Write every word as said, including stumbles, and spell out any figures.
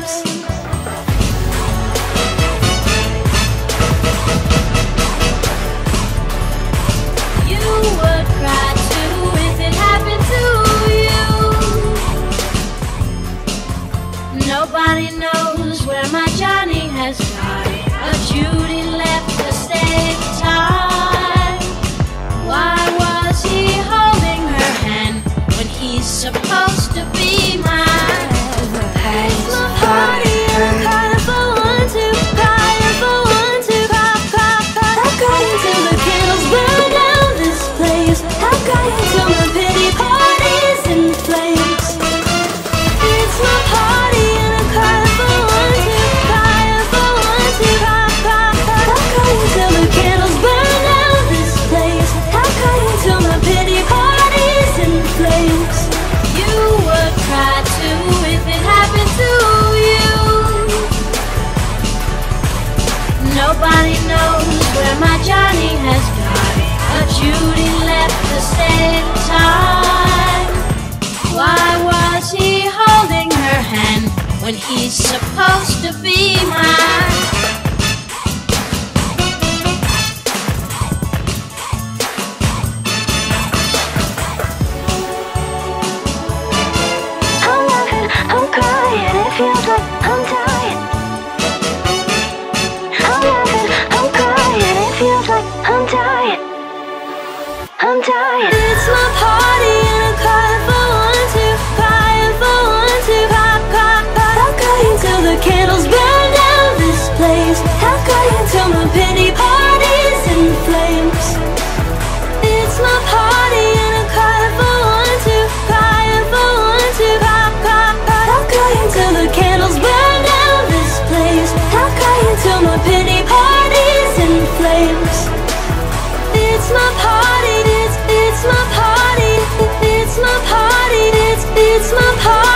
flames. You would cry too if it happened to you. Nobody knows where my Johnny has gone, but Judy left to save time. Why was he holding her hand when he's supposed to be mine? It's my party and I'm crying for one to cry for one to pop, pop, pop. I'm crying till the candles burn down this place. I'm crying till my pity party's in flames. It's my party and I'm crying for one to cry for one to pop, pop, pop. I'm crying till the candles burn down this place. I'm crying till my pity party's in flames. You would cry too if it happened to you. Nobody knows where my Johnny has gone, but Judy left to save time. Why was he holding her hand when he's supposed to be mine? I'm laughing, I'm crying, it feels like I'm dying. I'm laughing, I'm crying, it feels like I'm dying. I'm dying. It's my party and I'm crying for one to crying for one to pop, pop, pop. I'm crying till the candles burn down this place. I'm crying till my pity party's in flames. It's my party and I'm crying for one to crying for one to pop, pop, pop. I'm crying till the candles burn down this place. I'm crying till my pity party's in flames. It's my party, it's, it's my party, it's my party, it's, it's my party.